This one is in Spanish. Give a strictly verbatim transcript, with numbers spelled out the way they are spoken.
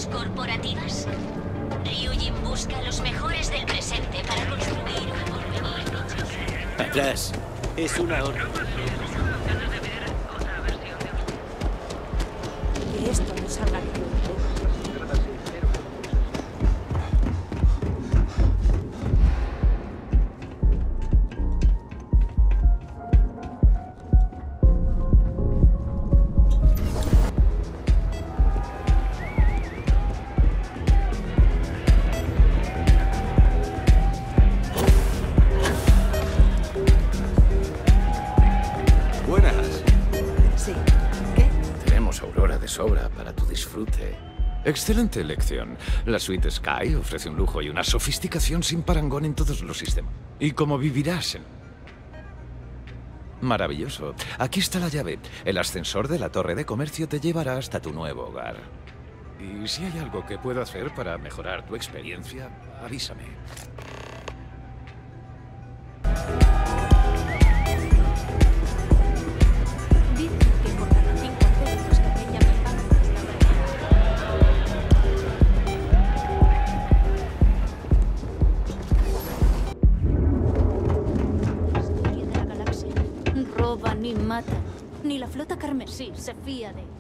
corporativas? Ryujin busca los mejores del presente para construir un porvenir. Atrás. Es una orden. Que esto no salga de tiempo. Sobra para tu disfrute. Excelente elección. La suite Sky ofrece un lujo y una sofisticación sin parangón en todos los sistemas. ¿Y cómo vivirás en...? Maravilloso. Aquí está la llave. El ascensor de la torre de comercio te llevará hasta tu nuevo hogar. Y si hay algo que puedo hacer para mejorar tu experiencia, avísame. Roban ni matan. Ni la flota carmesí se fía de...